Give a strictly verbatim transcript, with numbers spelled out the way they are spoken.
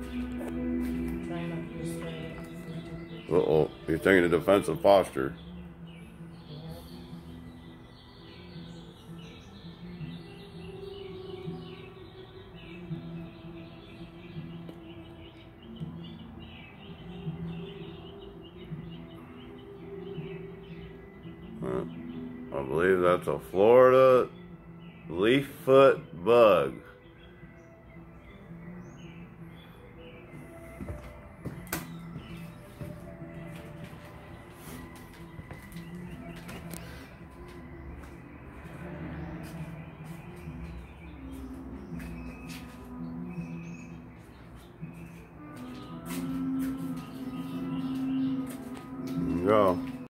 Trying not to disturb it. Uh-oh, he's taking a defensive posture. Uh, I believe that's a Florida leaffoot bug. There you go.